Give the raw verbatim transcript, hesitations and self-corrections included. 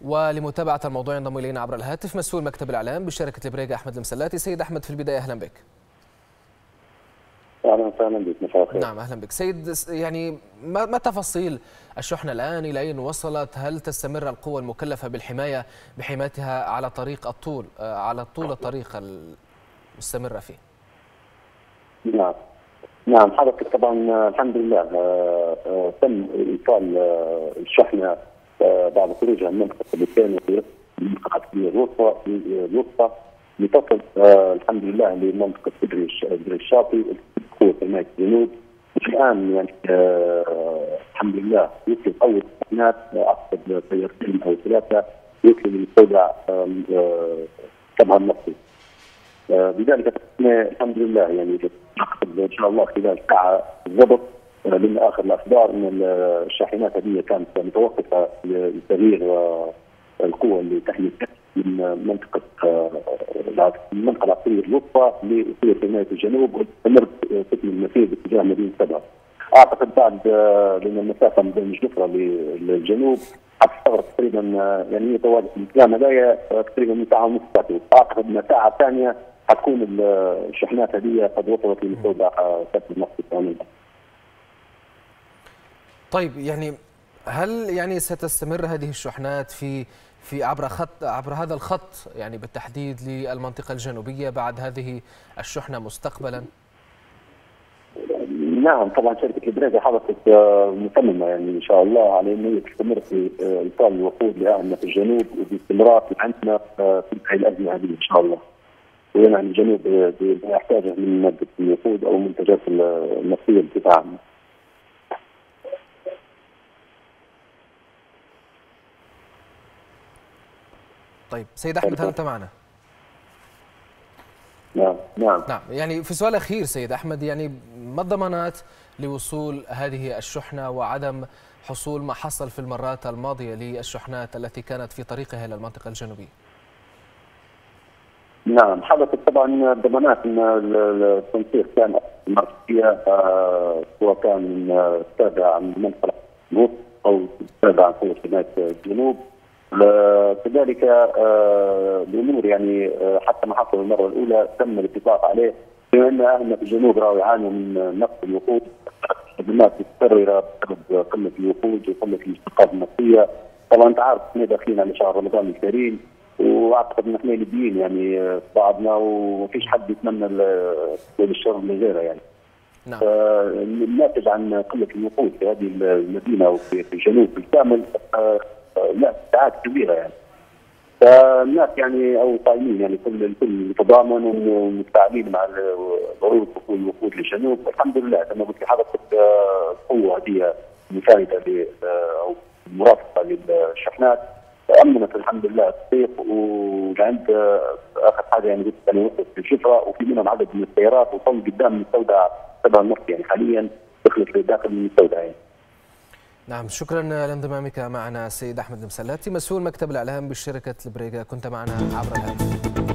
ولمتابعة الموضوع ينضم إلينا عبر الهاتف مسؤول مكتب الإعلام بشركة البريغا أحمد المسلاتي. سيد أحمد، في البداية أهلا بك. اهلا وسهلا بك. مساء الخير. نعم أهلا بك سيد. يعني ما ما تفاصيل الشحنة الآن؟ إلى أين وصلت؟ هل تستمر القوى المكلفة بالحماية بحمايتها على طريق الطول على طول الطريق المستمرة فيه؟ نعم نعم حضرتك طبعا الحمد لله تم ايصال الشحنه بعد خروجها من منطقه اللسان في منطقه الوسطى الوسطى لتصل الحمد لله لمنطقه بدر الشاطئ قوه حمايه الجنوب. الان يعني الحمد لله يمكن اول شحنات اعتقد سيارتين او ثلاثه يمكن للمستودع طبعا نفسه. لذلك الحمد لله يعني ان شاء الله خلال ساعه بالضبط من اخر الاخبار ان الشاحنات هذه كانت متوقفه لتغيير القوى اللي تحمي من منطقه المنطقه العسكريه الوسطى لقوه حمايه الجنوب وتستمر تكمل المسير باتجاه مدينه سبعه. اعتقد بعد لان المسافه من بين جفره للجنوب حتستغرق تقريبا يعني هي الكلام هذايا تقريبا من ساعه ونص. اعتقد ان ساعه ثانيه حتكون الشحنات هذه قد وصلت لمستودع سد النفط. طيب يعني هل يعني ستستمر هذه الشحنات في في عبر خط عبر هذا الخط يعني بالتحديد للمنطقة الجنوبية بعد هذه الشحنة مستقبلا؟ نعم طبعا شركة البريغا حضرتك مصممة يعني ان شاء الله على ان هي تستمر في ايصال الوقود لاهلنا في الجنوب وباستمرار عندنا في هذه الازمة هذه ان شاء الله. وهنا الجنوب يحتاج من مادة الوقود او منتجات النفطية بصفة عامة. طيب سيد احمد، هل انت معنا؟ نعم نعم نعم يعني في سؤال اخير سيد احمد، يعني ما الضمانات لوصول هذه الشحنة وعدم حصول ما حصل في المرات الماضية للشحنات التي كانت في طريقها الى المنطقة الجنوبية؟ نعم حضرتك طبعا ضمانات ان التنسيق كان مركزيه سواء كان تابع عن المنطقه الوسطى او تابع عن قوه حمايه الجنوب. كذلك الامور يعني حتى ما حصل المره الاولى تم الاتفاق عليه بما ان اهلنا في الجنوب راهو يعانوا من نقص الوقود خدمات متكرره بسبب قله الوقود وقله المشتقات النفطيه. طبعا انت عارف احنا داخلين على شهر رمضان الكريم واعتقد ان احنا ليبيين يعني بعضنا ومفيش حد يتمنى الشر من غيره يعني. نعم. الناتج عن قله الوقود في هذه المدينه وفي الجنوب بالكامل لا ساعات كبيره يعني. فالناس يعني او صايمين يعني كل الكل متضامن ومتفاعلين مع ضروره دخول الوقود للجنوب. الحمد لله كما قلت لحضرتك القوه هذه مسانده او مرافقه للشحنات امنت الحمد لله الطريق. وعند اخر حاجه يعني قلت انا وصلت في الشفره وفي منهم عدد من السيارات وصلوا قدام مستودع سبع النفط يعني حاليا دخلت داخل المستودع يعني. نعم شكرا لانضمامك معنا سيد احمد المسلاتي مسؤول مكتب الاعلام بشركه البريغا، كنت معنا عبر الهاتف.